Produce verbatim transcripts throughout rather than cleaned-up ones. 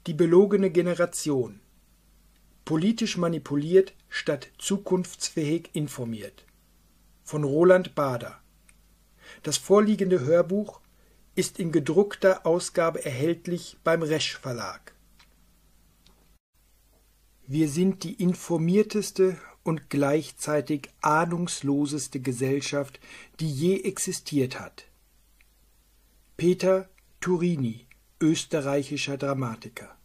Die belogene Generation. Politisch manipuliert statt zukunftsfähig informiert. Von Roland Bader. Das vorliegende Hörbuch ist in gedruckter Ausgabe erhältlich beim Resch Verlag. Wir sind die informierteste und gleichzeitig ahnungsloseste Gesellschaft, die je existiert hat. Peter Turini, österreichischer Dramatiker.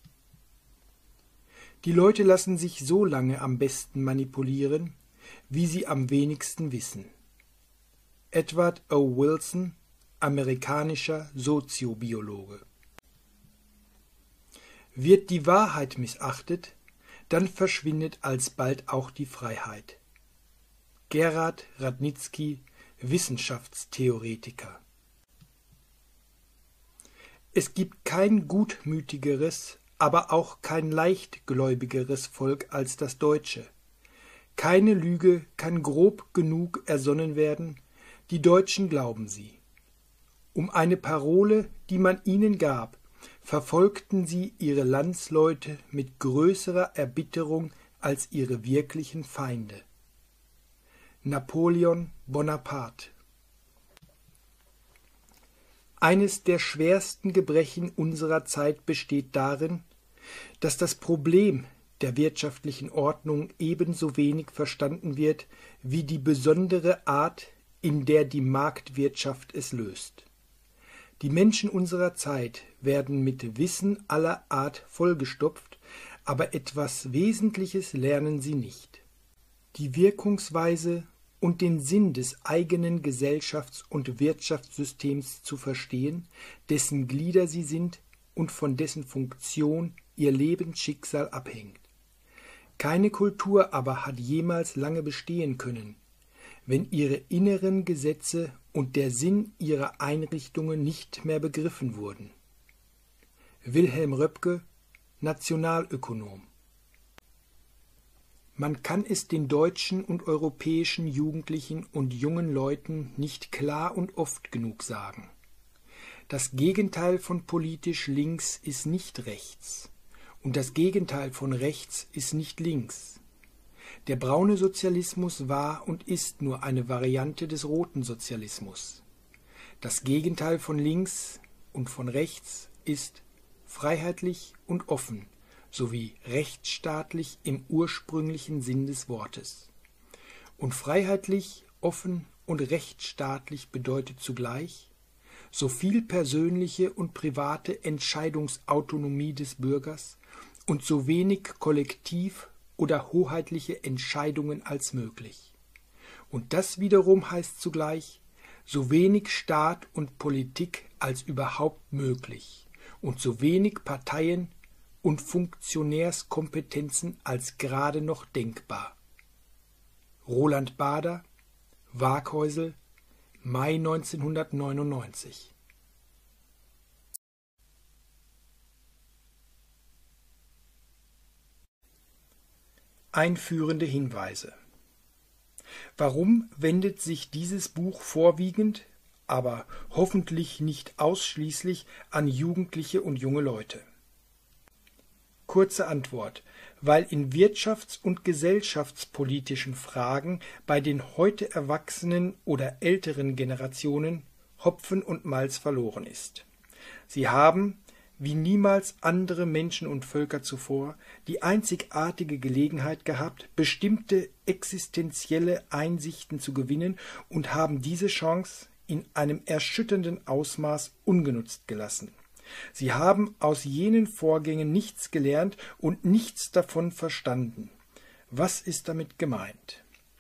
Die Leute lassen sich so lange am besten manipulieren, wie sie am wenigsten wissen. Edward O. Wilson, amerikanischer Soziobiologe. Wird die Wahrheit missachtet, dann verschwindet alsbald auch die Freiheit. Gerhard Radnitzky, Wissenschaftstheoretiker. Es gibt kein gutmütigeres, aber auch kein leichtgläubigeres Volk als das Deutsche. Keine Lüge kann grob genug ersonnen werden, die Deutschen glauben sie. Um eine Parole, die man ihnen gab, verfolgten sie ihre Landsleute mit größerer Erbitterung als ihre wirklichen Feinde. Napoleon Bonaparte. Eines der schwersten Gebrechen unserer Zeit besteht darin, dass das Problem der wirtschaftlichen Ordnung ebenso wenig verstanden wird wie die besondere Art, in der die Marktwirtschaft es löst. Die Menschen unserer Zeit werden mit Wissen aller Art vollgestopft, aber etwas Wesentliches lernen sie nicht. Die Wirkungsweise und den Sinn des eigenen Gesellschafts- und Wirtschaftssystems zu verstehen, dessen Glieder sie sind und von dessen Funktion ihr Lebensschicksal abhängt. Keine Kultur aber hat jemals lange bestehen können, wenn ihre inneren Gesetze und der Sinn ihrer Einrichtungen nicht mehr begriffen wurden. Wilhelm Röpke, Nationalökonom. Man kann es den deutschen und europäischen Jugendlichen und jungen Leuten nicht klar und oft genug sagen. Das Gegenteil von politisch links ist nicht rechts, und das Gegenteil von rechts ist nicht links. Der braune Sozialismus war und ist nur eine Variante des roten Sozialismus. Das Gegenteil von links und von rechts ist freiheitlich und offen sowie rechtsstaatlich im ursprünglichen Sinn des Wortes. Und freiheitlich, offen und rechtsstaatlich bedeutet zugleich so viel persönliche und private Entscheidungsautonomie des Bürgers und so wenig kollektiv oder hoheitliche Entscheidungen als möglich. Und das wiederum heißt zugleich so wenig Staat und Politik als überhaupt möglich und so wenig Parteien und Funktionärskompetenzen als gerade noch denkbar. Roland Bader, Waaghäusel, Mai neunzehnhundertneunundneunzig. Einführende Hinweise. Warum wendet sich dieses Buch vorwiegend, aber hoffentlich nicht ausschließlich an Jugendliche und junge Leute? Kurze Antwort: Weil in wirtschafts- und gesellschaftspolitischen Fragen bei den heute erwachsenen oder älteren Generationen Hopfen und Malz verloren ist. Sie haben, wie niemals andere Menschen und Völker zuvor, die einzigartige Gelegenheit gehabt, bestimmte existenzielle Einsichten zu gewinnen und haben diese Chance in einem erschütternden Ausmaß ungenutzt gelassen. Sie haben aus jenen Vorgängen nichts gelernt und nichts davon verstanden. Was ist damit gemeint?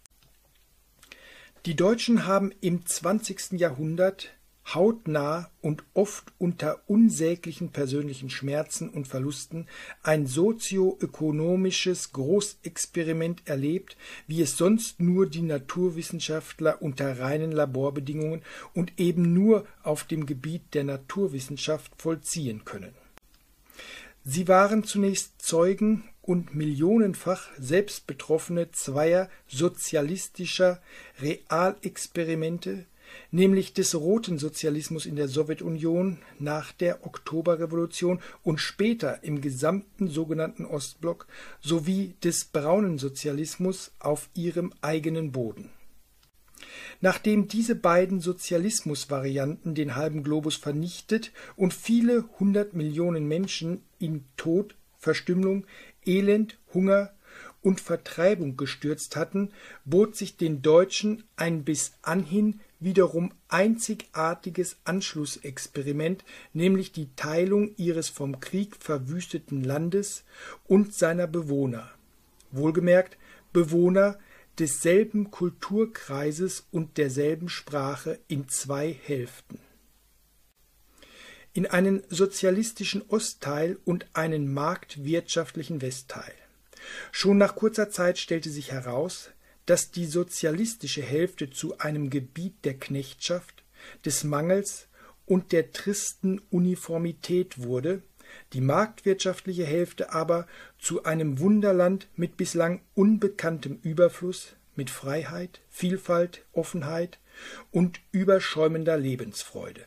Die Deutschen haben im zwanzigsten Jahrhundert hautnah und oft unter unsäglichen persönlichen Schmerzen und Verlusten ein sozioökonomisches Großexperiment erlebt, wie es sonst nur die Naturwissenschaftler unter reinen Laborbedingungen und eben nur auf dem Gebiet der Naturwissenschaft vollziehen können. Sie waren zunächst Zeugen und millionenfach selbst Betroffene zweier sozialistischer Realexperimente, nämlich des roten Sozialismus in der Sowjetunion nach der Oktoberrevolution und später im gesamten sogenannten Ostblock sowie des braunen Sozialismus auf ihrem eigenen Boden. Nachdem diese beiden Sozialismusvarianten den halben Globus vernichtet und viele hundert Millionen Menschen in Tod, Verstümmelung, Elend, Hunger und Vertreibung gestürzt hatten, bot sich den Deutschen ein bis anhin wiederum einzigartiges Anschlussexperiment, nämlich die Teilung ihres vom Krieg verwüsteten Landes und seiner Bewohner. Wohlgemerkt Bewohner desselben Kulturkreises und derselben Sprache in zwei Hälften. In einen sozialistischen Ostteil und einen marktwirtschaftlichen Westteil. Schon nach kurzer Zeit stellte sich heraus, dass die sozialistische Hälfte zu einem Gebiet der Knechtschaft, des Mangels und der tristen Uniformität wurde, die marktwirtschaftliche Hälfte aber zu einem Wunderland mit bislang unbekanntem Überfluss, mit Freiheit, Vielfalt, Offenheit und überschäumender Lebensfreude.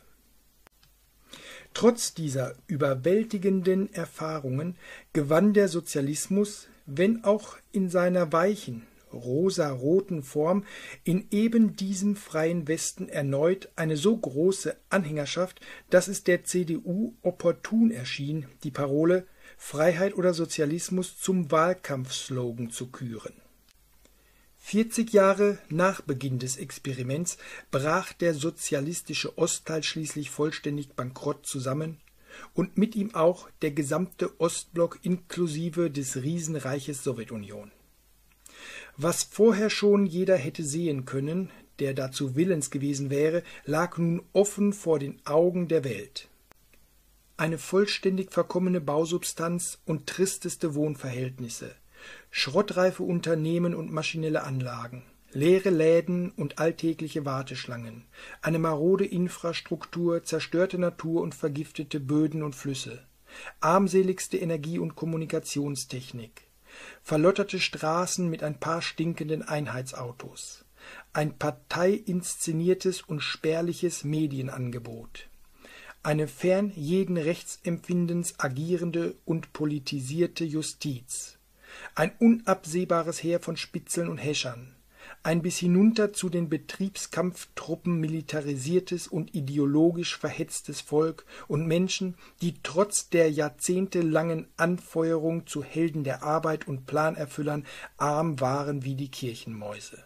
Trotz dieser überwältigenden Erfahrungen gewann der Sozialismus, wenn auch in seiner weichen, rosaroten Form, in eben diesem freien Westen erneut eine so große Anhängerschaft, dass es der C D U opportun erschien, die Parole Freiheit oder Sozialismus zum Wahlkampfslogan zu küren. vierzig Jahre nach Beginn des Experiments brach der sozialistische Ostteil schließlich vollständig bankrott zusammen und mit ihm auch der gesamte Ostblock inklusive des Riesenreiches Sowjetunion. Was vorher schon jeder hätte sehen können, der dazu willens gewesen wäre, lag nun offen vor den Augen der Welt. Eine vollständig verkommene Bausubstanz und tristeste Wohnverhältnisse, schrottreife Unternehmen und maschinelle Anlagen, leere Läden und alltägliche Warteschlangen, eine marode Infrastruktur, zerstörte Natur und vergiftete Böden und Flüsse, armseligste Energie- und Kommunikationstechnik, verlotterte Straßen mit ein paar stinkenden Einheitsautos, ein parteiinszeniertes und spärliches Medienangebot, eine fern jeden Rechtsempfindens agierende und politisierte Justiz, ein unabsehbares Heer von Spitzeln und Häschern, ein bis hinunter zu den Betriebskampftruppen militarisiertes und ideologisch verhetztes Volk und Menschen, die trotz der jahrzehntelangen Anfeuerung zu Helden der Arbeit und Planerfüllern arm waren wie die Kirchenmäuse.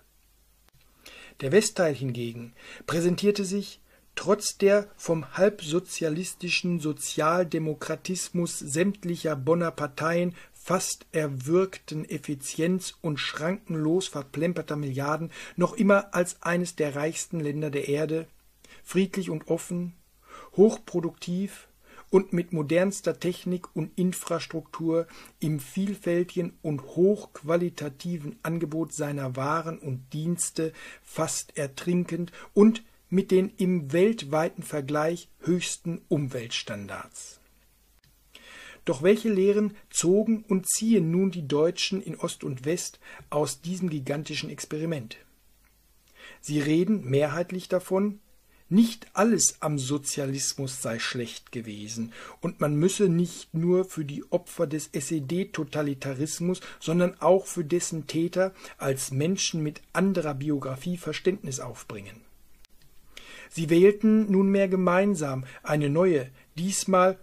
Der Westteil hingegen präsentierte sich trotz der vom halbsozialistischen Sozialdemokratismus sämtlicher Bonner Parteien fast erwürgten Effizienz und schrankenlos verplemperter Milliarden noch immer als eines der reichsten Länder der Erde, friedlich und offen, hochproduktiv und mit modernster Technik und Infrastruktur im vielfältigen und hochqualitativen Angebot seiner Waren und Dienste fast ertrinkend und mit den im weltweiten Vergleich höchsten Umweltstandards. Doch welche Lehren zogen und ziehen nun die Deutschen in Ost und West aus diesem gigantischen Experiment? Sie reden mehrheitlich davon, nicht alles am Sozialismus sei schlecht gewesen und man müsse nicht nur für die Opfer des S E D-Totalitarismus, sondern auch für dessen Täter als Menschen mit anderer Biografie Verständnis aufbringen. Sie wählten nunmehr gemeinsam eine neue, diesmal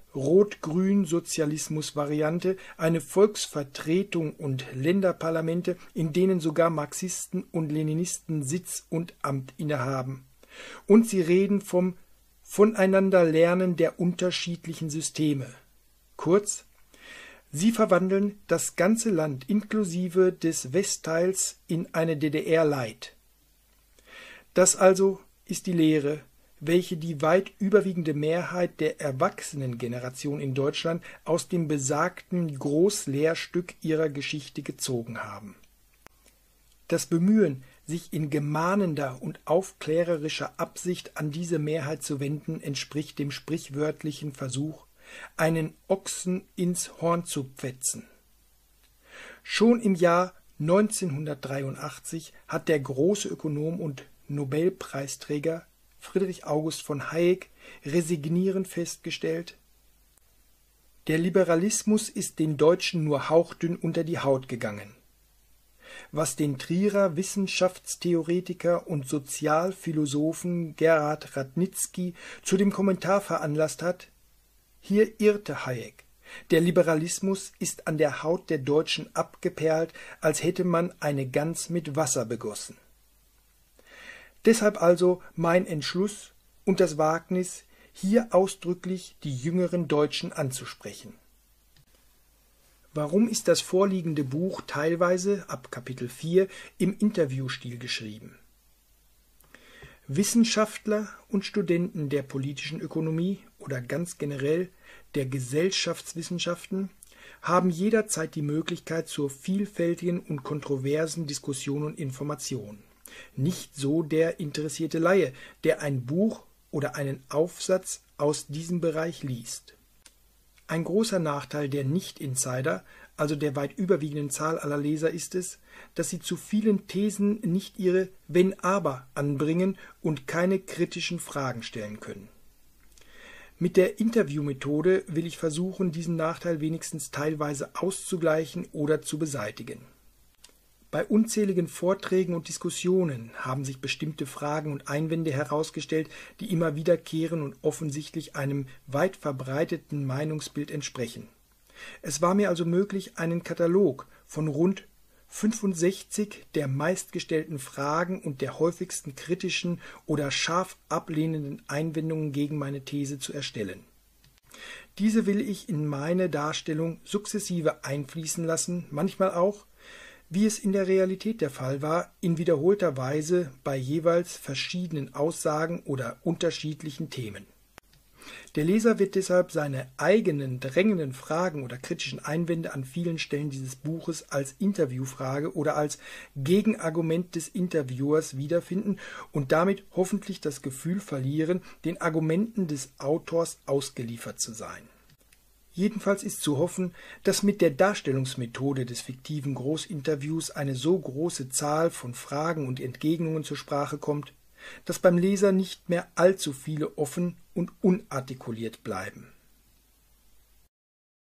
Rot-Grün-Sozialismus-Variante, eine Volksvertretung und Länderparlamente, in denen sogar Marxisten und Leninisten Sitz und Amt innehaben. Und sie reden vom Voneinanderlernen der unterschiedlichen Systeme. Kurz, sie verwandeln das ganze Land inklusive des Westteils in eine D D R Light. Das also ist die Lehre, welche die weit überwiegende Mehrheit der Erwachsenengeneration in Deutschland aus dem besagten Großlehrstück ihrer Geschichte gezogen haben. Das Bemühen, sich in gemahnender und aufklärerischer Absicht an diese Mehrheit zu wenden, entspricht dem sprichwörtlichen Versuch, einen Ochsen ins Horn zu pfetzen. Schon im Jahr neunzehnhundertdreiundachtzig hat der große Ökonom und Nobelpreisträger Friedrich August von Hayek resignierend festgestellt: Der Liberalismus ist den Deutschen nur hauchdünn unter die Haut gegangen. Was den Trierer Wissenschaftstheoretiker und Sozialphilosophen Gerhard Radnitzky zu dem Kommentar veranlasst hat: Hier irrte Hayek. Der Liberalismus ist an der Haut der Deutschen abgeperlt, als hätte man eine Gans mit Wasser begossen. Deshalb also mein Entschluss und das Wagnis, hier ausdrücklich die jüngeren Deutschen anzusprechen. Warum ist das vorliegende Buch teilweise, ab Kapitel vier, im Interviewstil geschrieben? Wissenschaftler und Studenten der politischen Ökonomie oder ganz generell der Gesellschaftswissenschaften haben jederzeit die Möglichkeit zur vielfältigen und kontroversen Diskussion und Information. Nicht so der interessierte Laie, der ein Buch oder einen Aufsatz aus diesem Bereich liest. Ein großer Nachteil der Nicht-Insider, also der weit überwiegenden Zahl aller Leser, ist es, dass sie zu vielen Thesen nicht ihre Wenn-Aber anbringen und keine kritischen Fragen stellen können. Mit der Interviewmethode will ich versuchen, diesen Nachteil wenigstens teilweise auszugleichen oder zu beseitigen. Bei unzähligen Vorträgen und Diskussionen haben sich bestimmte Fragen und Einwände herausgestellt, die immer wiederkehren und offensichtlich einem weit verbreiteten Meinungsbild entsprechen. Es war mir also möglich, einen Katalog von rund fünfundsechzig der meistgestellten Fragen und der häufigsten kritischen oder scharf ablehnenden Einwendungen gegen meine These zu erstellen. Diese will ich in meine Darstellung sukzessive einfließen lassen, manchmal auch, wie es in der Realität der Fall war, in wiederholter Weise bei jeweils verschiedenen Aussagen oder unterschiedlichen Themen. Der Leser wird deshalb seine eigenen drängenden Fragen oder kritischen Einwände an vielen Stellen dieses Buches als Interviewfrage oder als Gegenargument des Interviewers wiederfinden und damit hoffentlich das Gefühl verlieren, den Argumenten des Autors ausgeliefert zu sein. Jedenfalls ist zu hoffen, dass mit der Darstellungsmethode des fiktiven Großinterviews eine so große Zahl von Fragen und Entgegnungen zur Sprache kommt, dass beim Leser nicht mehr allzu viele offen und unartikuliert bleiben.